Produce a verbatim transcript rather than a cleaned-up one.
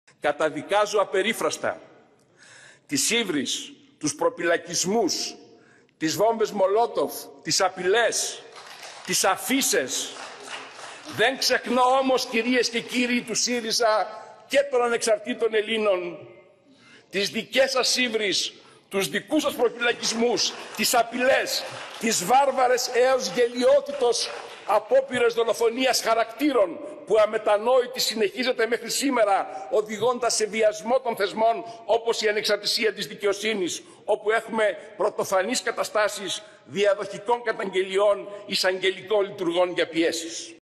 Καταδικάζω απερίφραστα τις ύβρις, τους προπυλακισμούς, τις βόμβες Μολότοφ, τις απειλές, τις αφίσες. Δεν ξεχνώ όμως, κυρίες και κύριοι του ΣΥΡΙΖΑ και των ανεξαρτήτων Ελλήνων, τις δικές σας ύβρις, τους δικούς σας προπυλακισμούς, τις απειλές, τις βάρβαρες έως γελοιότητος απόπειρες δολοφονίας χαρακτήρων που αμετανόητη συνεχίζεται μέχρι σήμερα, οδηγώντας σε βιασμό των θεσμών όπως η ανεξαρτησία της δικαιοσύνης, όπου έχουμε πρωτοφανείς καταστάσεις διαδοχικών καταγγελιών εισαγγελικών λειτουργών για πιέσεις.